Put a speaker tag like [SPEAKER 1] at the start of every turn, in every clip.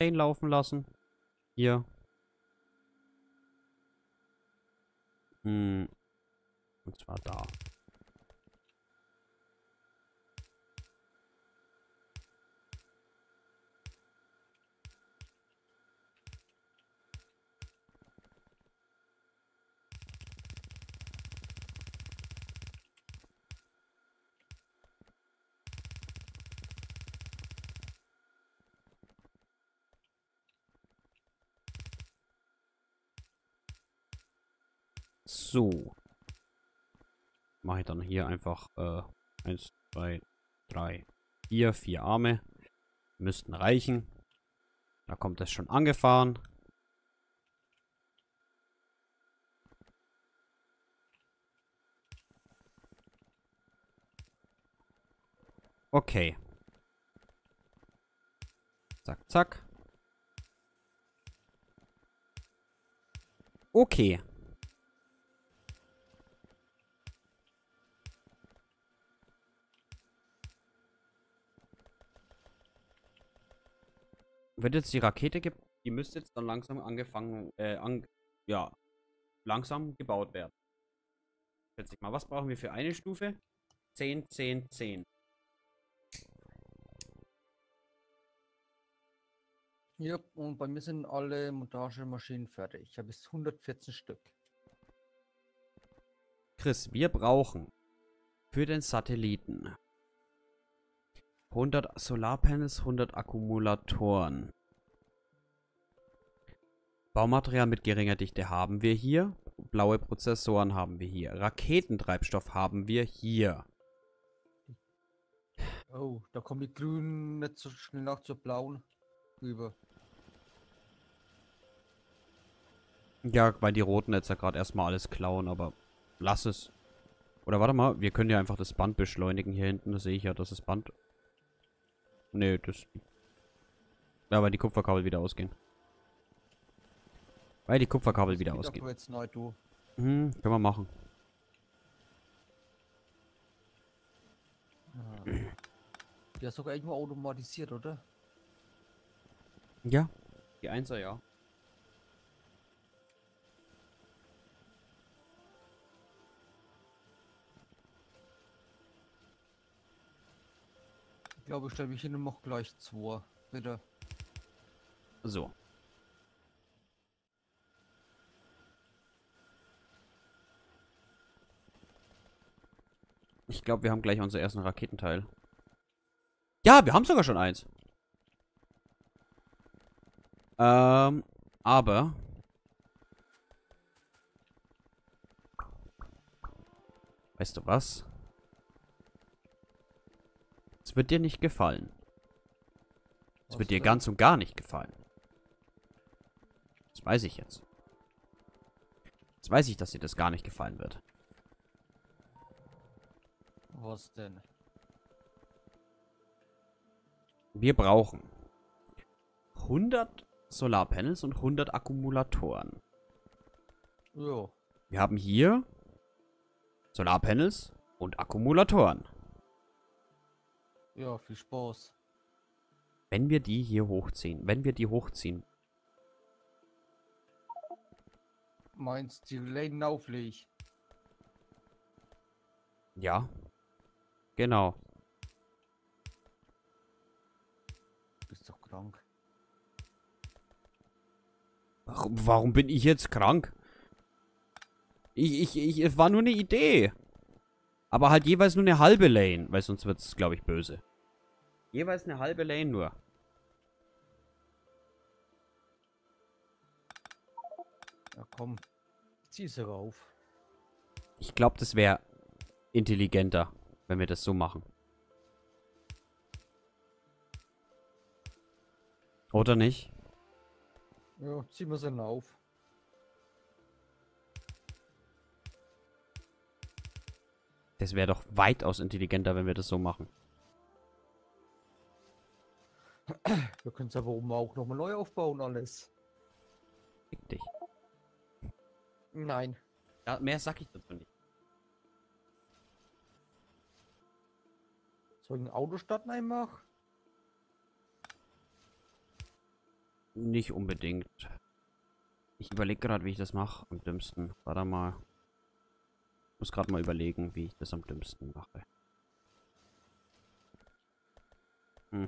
[SPEAKER 1] laufen lassen. Hier. Und zwar da. So. Mache ich dann hier einfach 1, 2, 3, 4. 4 Arme. Müssten reichen. Da kommt es schon angefahren. Okay. Zack, zack. Okay. Wird jetzt die Rakete die müsste jetzt dann langsam angefangen, ja, langsam gebaut werden. Schätze ich mal. Was brauchen wir für eine Stufe? 10, 10, 10.
[SPEAKER 2] Ja, und bei mir sind alle Montagemaschinen fertig. Ich habe bis 114 Stück.
[SPEAKER 1] Chris, wir brauchen für den Satelliten 100 Solarpanels, 100 Akkumulatoren. Baumaterial mit geringer Dichte haben wir hier. Blaue Prozessoren haben wir hier. Raketentreibstoff haben wir hier.
[SPEAKER 2] Oh, da kommen die grünen nicht so schnell nach zur blauen rüber.
[SPEAKER 1] Ja, weil die Roten jetzt ja gerade erstmal alles klauen, aber lass es. Oder warte mal, wir können ja einfach das Band beschleunigen hier hinten. Das sehe ich ja, dass das Band... Nee, das... Ja, weil die Kupferkabel wieder ausgehen. Weil die Kupferkabel wieder ausgehen.
[SPEAKER 2] Jetzt neu, du.
[SPEAKER 1] Können wir machen.
[SPEAKER 2] Ah. Die ist sogar irgendwo automatisiert, oder?
[SPEAKER 1] Ja. Die Einser, ja.
[SPEAKER 2] Ich glaube, ich stelle mich hin und mach gleich 2. Bitte.
[SPEAKER 1] So. Ich glaube, wir haben gleich unseren ersten Raketenteil. Ja, wir haben sogar schon eins. Aber... Weißt du was? Es wird dir nicht gefallen. Es wird dir ganz und gar nicht gefallen. Das weiß ich jetzt. Das weiß ich, dass dir das gar nicht gefallen wird.
[SPEAKER 2] Was denn?
[SPEAKER 1] Wir brauchen 100 Solarpanels und 100 Akkumulatoren.
[SPEAKER 2] Ja.
[SPEAKER 1] Wir haben hier Solarpanels und Akkumulatoren.
[SPEAKER 2] Ja, viel Spaß.
[SPEAKER 1] Wenn wir die hier hochziehen,
[SPEAKER 2] Meinst du, die Lane aufleg?
[SPEAKER 1] Ja, genau.
[SPEAKER 2] Bist doch krank.
[SPEAKER 1] Warum bin ich jetzt krank? Es war nur eine Idee. Aber halt jeweils nur eine halbe Lane, weil sonst wird es, glaube ich, böse. Jeweils eine halbe Lane nur.
[SPEAKER 2] Ja, komm. Zieh sie rauf.
[SPEAKER 1] Ich glaube, das wäre intelligenter, wenn wir das so machen. Oder nicht?
[SPEAKER 2] Ja, ziehen wir sie auf.
[SPEAKER 1] Das wäre doch weitaus intelligenter, wenn wir das so machen.
[SPEAKER 2] Wir können es aber oben auch nochmal neu aufbauen, alles.
[SPEAKER 1] Fick dich.
[SPEAKER 2] Nein.
[SPEAKER 1] Ja, mehr sag ich dazu nicht.
[SPEAKER 2] Soll ich ein Auto starten einfach?
[SPEAKER 1] Nicht unbedingt. Ich überlege gerade, wie ich das mache am dümmsten. Warte mal. Ich muss gerade mal überlegen, wie ich das am dümmsten mache. Hm.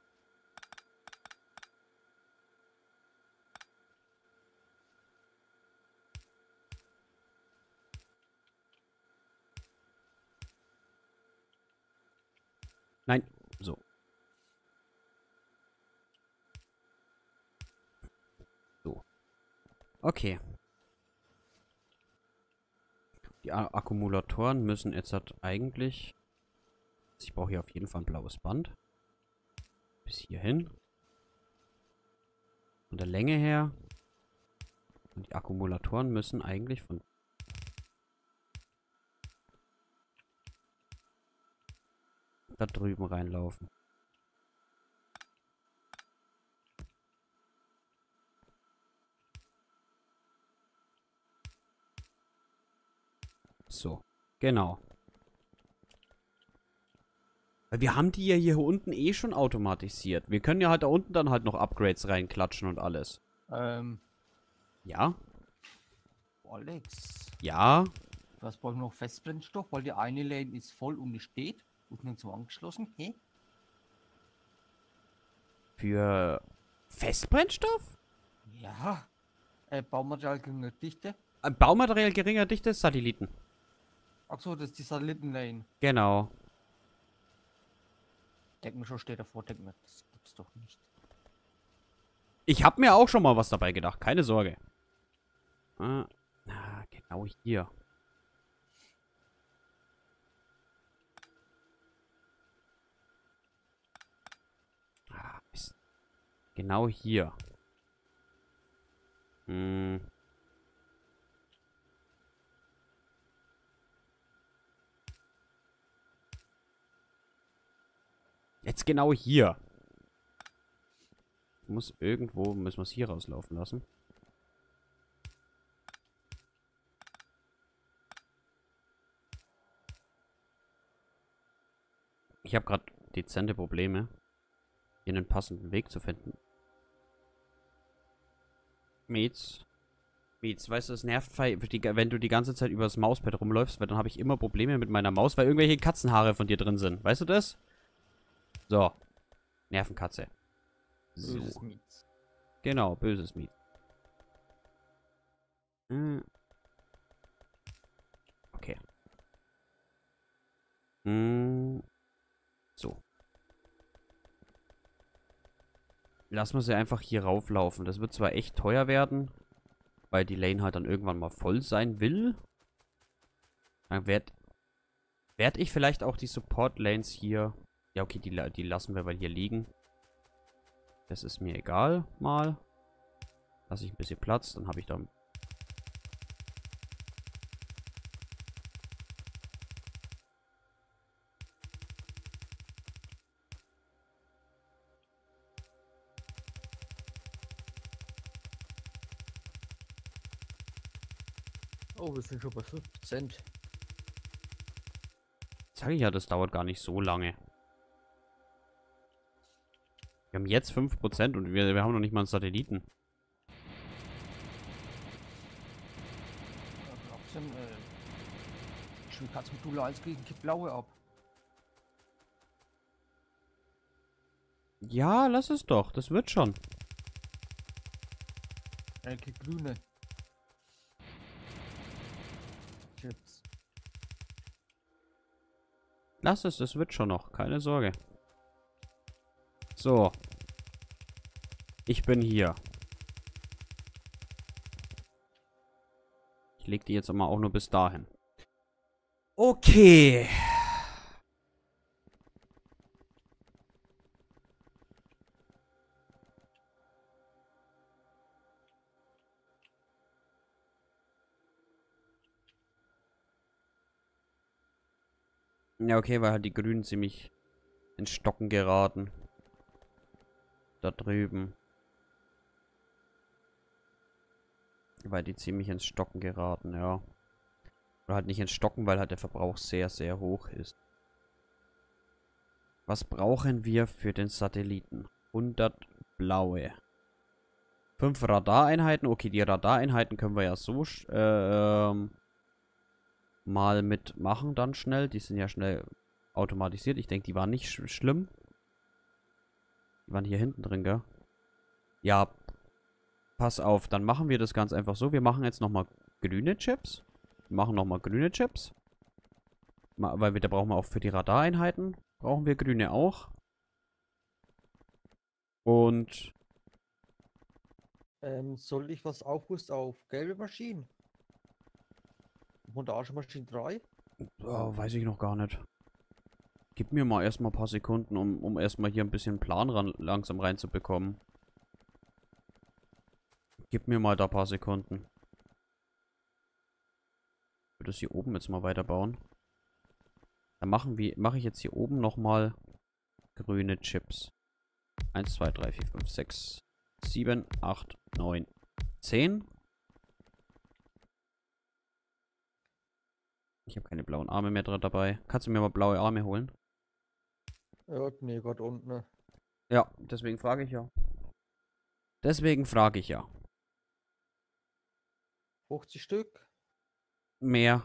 [SPEAKER 1] Nein, so. So. Okay. Die Akkumulatoren müssen jetzt halt eigentlich... Ich brauche hier auf jeden Fall ein blaues Band. Bis hierhin. Von der Länge her. Und die Akkumulatoren müssen eigentlich von... da drüben reinlaufen. So, genau. Weil wir haben die ja hier unten eh schon automatisiert. Wir können ja halt da unten dann halt noch Upgrades reinklatschen und alles. Ja?
[SPEAKER 2] Alex,
[SPEAKER 1] Ja?
[SPEAKER 2] was brauchen wir noch Festbrennstoff? Weil die eine Lane ist voll und die steht. Und nirgendwo angeschlossen. Hä?
[SPEAKER 1] Für Festbrennstoff?
[SPEAKER 2] Ja. Baumaterial geringer Dichte.
[SPEAKER 1] Baumaterial geringer Dichte, Satelliten.
[SPEAKER 2] Achso, das ist die Satellitenlane.
[SPEAKER 1] Genau.
[SPEAKER 2] Denk mir schon, steht davor, denk mir, das gibt's doch nicht.
[SPEAKER 1] Ich habe mir auch schon mal was dabei gedacht, keine Sorge. Genau hier. Mist. Genau hier. Jetzt genau hier. Muss irgendwo, müssen wir es hier rauslaufen lassen. Ich habe gerade dezente Probleme, hier einen passenden Weg zu finden. Mietz, weißt du, es nervt, wenn du die ganze Zeit über das Mauspad rumläufst, weil dann habe ich immer Probleme mit meiner Maus, weil irgendwelche Katzenhaare von dir drin sind. Weißt du das? So. Nervenkatze. So.
[SPEAKER 2] Böses Miets.
[SPEAKER 1] Genau, böses Miet. Okay. So. Lassen wir sie einfach hier rauflaufen. Das wird zwar echt teuer werden, weil die Lane halt dann irgendwann mal voll sein will. Dann werd ich vielleicht auch die Support-Lanes hier... Ja, okay, die lassen wir mal hier liegen. Das ist mir egal, mal. Lasse ich ein bisschen Platz, dann habe ich da...
[SPEAKER 2] Oh, wir sind schon bei 5%.
[SPEAKER 1] Sag ich ja, das dauert gar nicht so lange. Wir haben jetzt 5% und wir haben noch nicht mal einen Satelliten.
[SPEAKER 2] Schwierigkeitsmodule 1 gegen die blaue ab.
[SPEAKER 1] Ja, lass es doch. Das wird schon.
[SPEAKER 2] Die grüne. Chips.
[SPEAKER 1] Lass es, das wird schon noch. Keine Sorge. So. Ich bin hier. Ich leg die jetzt immer auch nur bis dahin. Okay. Ja, okay, weil halt die Grünen ziemlich ins Stocken geraten. Da drüben. Weil die ziemlich ins Stocken geraten, ja. Oder halt nicht ins Stocken, weil halt der Verbrauch sehr, sehr hoch ist. Was brauchen wir für den Satelliten? 100 blaue. 5 Radareinheiten. Okay, die Radareinheiten können wir ja so mal mitmachen dann schnell. Die sind ja schnell automatisiert. Ich denke, die waren nicht schlimm. Die waren hier hinten drin, gell? Ja, pass auf. Dann machen wir das ganz einfach so. Wir machen jetzt nochmal grüne Chips. Wir machen nochmal grüne Chips. Weil da brauchen wir auch für die Radareinheiten. Brauchen wir grüne auch. Und
[SPEAKER 2] soll ich was aufrüsten auf gelbe Maschinen? Montagemaschine 3?
[SPEAKER 1] oh, weiß ich noch gar nicht. Gib mir mal erstmal ein paar Sekunden, um erstmal hier ein bisschen Plan langsam reinzubekommen. Gib mir mal da ein paar Sekunden. Ich würde das hier oben jetzt mal weiterbauen. Dann mache ich jetzt hier oben nochmal grüne Chips. 1, 2, 3, 4, 5, 6, 7, 8, 9, 10. Ich habe keine blauen Arme mehr dabei. Kannst du mir mal blaue Arme holen?
[SPEAKER 2] Ja, nee, Gott unten. Ne?
[SPEAKER 1] Ja, deswegen frage ich ja. Deswegen frage ich ja.
[SPEAKER 2] 50 Stück.
[SPEAKER 1] Mehr.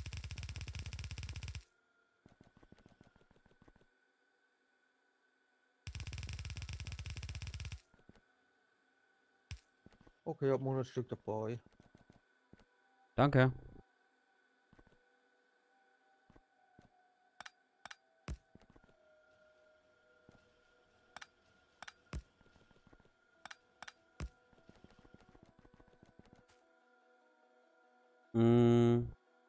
[SPEAKER 2] Okay, ich habe 100 Stück dabei.
[SPEAKER 1] Danke. Mm.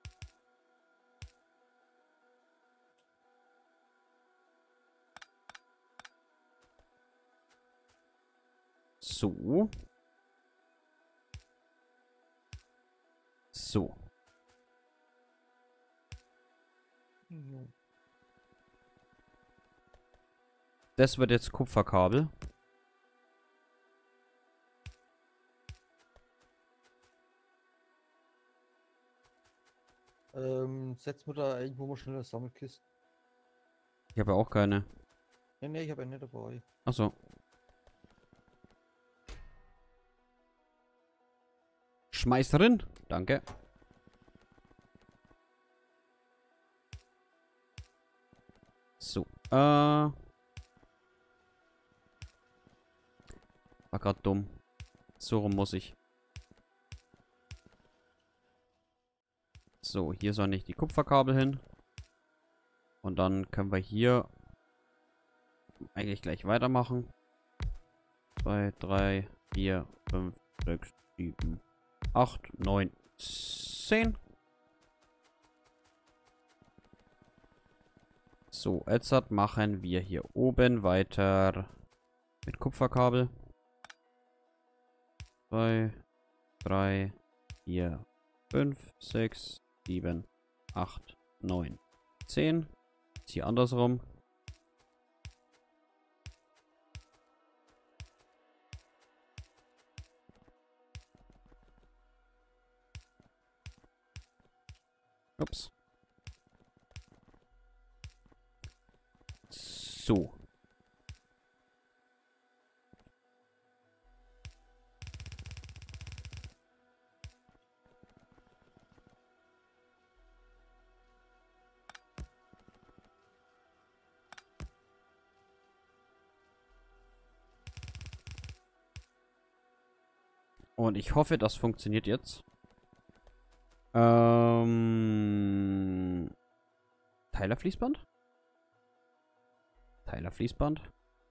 [SPEAKER 1] So. So.
[SPEAKER 2] Mhm.
[SPEAKER 1] Das wird jetzt Kupferkabel.
[SPEAKER 2] Setzen wir da irgendwo mal schnell eine Sammelkiste.
[SPEAKER 1] Ich habe ja auch keine.
[SPEAKER 2] Nee, ich habe eine dabei.
[SPEAKER 1] Achso. Schmeiß drin. Danke. So. War grad dumm. So rum muss ich. So, hier soll nicht die Kupferkabel hin. Und dann können wir hier eigentlich gleich weitermachen. 2, 3, 4, 5, 6, 7, 8, 9, 10. So, jetzt machen wir hier oben weiter mit Kupferkabel. 2, 3, 4, 5, 6, 7, 8, 9, 10. Jetzt hier andersrum. Ups. So. Und ich hoffe, das funktioniert jetzt. Teilerfließband? Teilerfließband.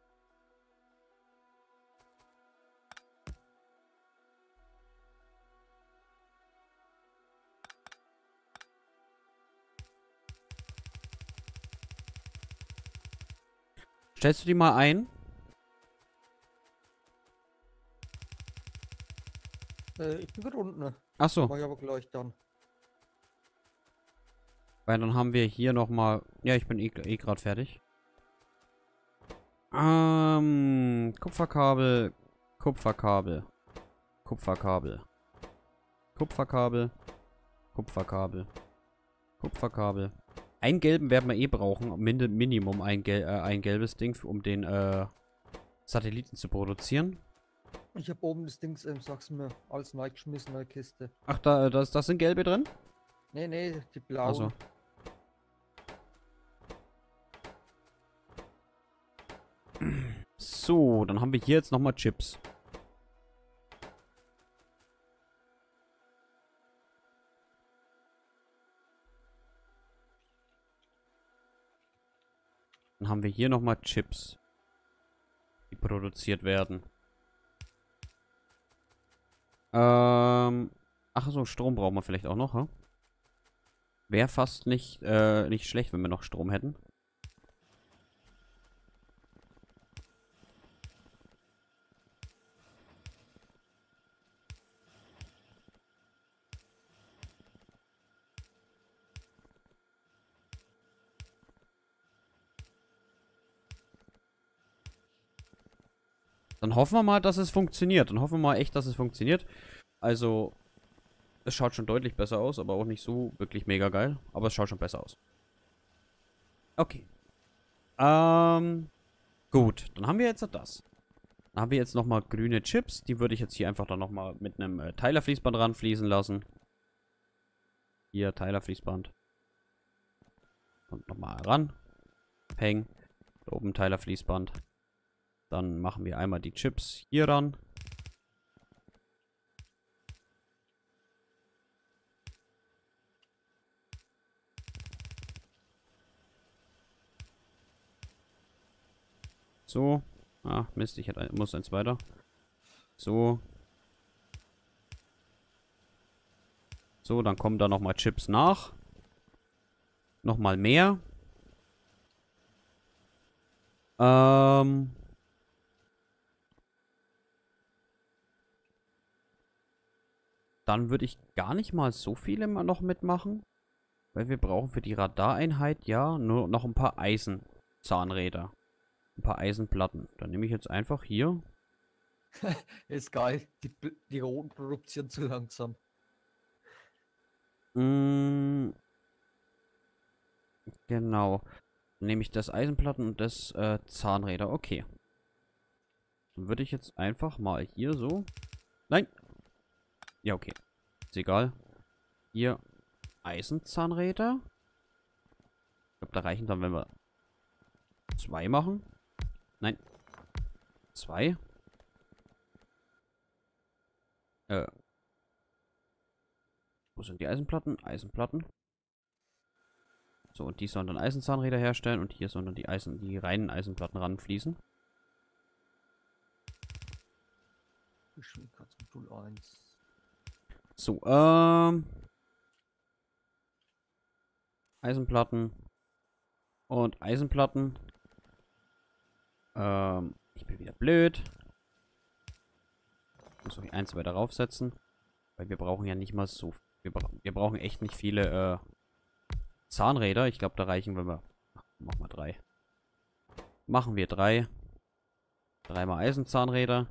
[SPEAKER 1] Stellst du die mal ein?
[SPEAKER 2] Ich bin gerade unten.
[SPEAKER 1] Achso.
[SPEAKER 2] Mach ich aber gleich dann.
[SPEAKER 1] Weil dann haben wir hier nochmal... Ja, ich bin eh gerade fertig. Kupferkabel. Kupferkabel. Kupferkabel. Kupferkabel. Kupferkabel. Kupferkabel. Einen gelben werden wir eh brauchen. Minimum ein gelbes Ding, um den Satelliten zu produzieren.
[SPEAKER 2] Ich habe oben das Dings, sag's mir, alles neu geschmissen, neue Kiste.
[SPEAKER 1] Ach, das sind gelbe drin?
[SPEAKER 2] Nee, nee, die
[SPEAKER 1] Also.
[SPEAKER 2] blauen.
[SPEAKER 1] So, dann haben wir hier jetzt nochmal Chips. Dann haben wir hier nochmal Chips, die produziert werden. Ach so, Strom brauchen wir vielleicht auch noch, ha? Wäre fast nicht schlecht, wenn wir noch Strom hätten. Dann hoffen wir mal, dass es funktioniert. Dann hoffen wir mal echt, dass es funktioniert. Also, es schaut schon deutlich besser aus, aber auch nicht so wirklich mega geil. Aber es schaut schon besser aus. Okay. Gut. Dann haben wir jetzt das. Dann haben wir jetzt nochmal grüne Chips. Die würde ich jetzt hier einfach dann nochmal mit einem Teilerfließband ranfließen lassen. Hier, Teilerfließband. Und nochmal ran. Peng. Da oben Teilerfließband. Dann machen wir einmal die Chips hier ran. So. Ah, Mist, muss eins weiter. So. So, dann kommen da nochmal Chips nach. Nochmal mehr. Dann würde ich gar nicht mal so viele noch mitmachen. Weil wir brauchen für die Radareinheit ja nur noch ein paar Eisenzahnräder. Ein paar Eisenplatten. Dann nehme ich jetzt einfach hier.
[SPEAKER 2] Ist geil. Die roten produzieren zu langsam.
[SPEAKER 1] Genau. Dann nehme ich das Eisenplatten und das Zahnräder. Okay. Dann würde ich jetzt einfach mal hier so. Nein! Ja, okay. Ist egal. Hier Eisenzahnräder. Ich glaube, da reichen dann, wenn wir 2 machen. Nein. 2. Wo sind die Eisenplatten? Eisenplatten. So, und die sollen dann Eisenzahnräder herstellen und hier sollen dann die reinen Eisenplatten ranfließen.
[SPEAKER 2] Geschwindigkeitsmodul 1.
[SPEAKER 1] So, Eisenplatten und Eisenplatten. Ich bin wieder blöd. Muss noch die 1, 2 darauf setzen. Weil wir brauchen ja nicht mal so. Wir brauchen echt nicht viele Zahnräder. Ich glaube, da reichen, wenn wir. Machen wir 3. Machen wir 3. 3 mal Eisenzahnräder.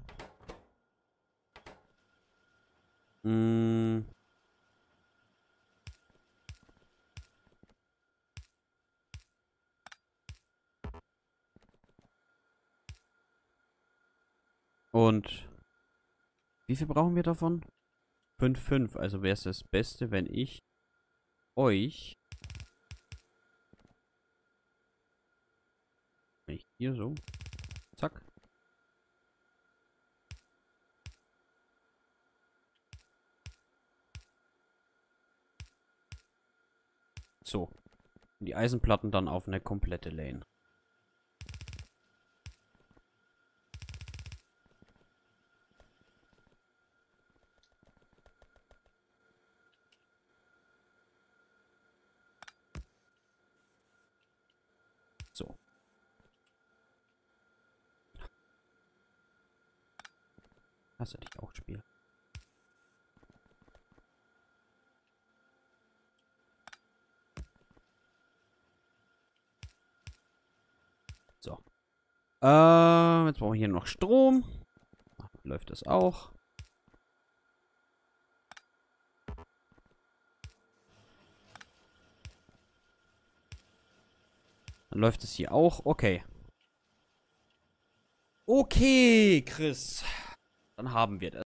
[SPEAKER 1] Und wie viel brauchen wir davon? 5, 5. Also wäre es das Beste, wenn ich euch hier so. Zack. So. Und die Eisenplatten dann auf eine komplette Lane. So. Das hätte ich auch spielen. So. Jetzt brauchen wir hier noch Strom. Läuft das auch. Dann läuft es hier auch. Okay. Okay, Chris. Dann haben wir das.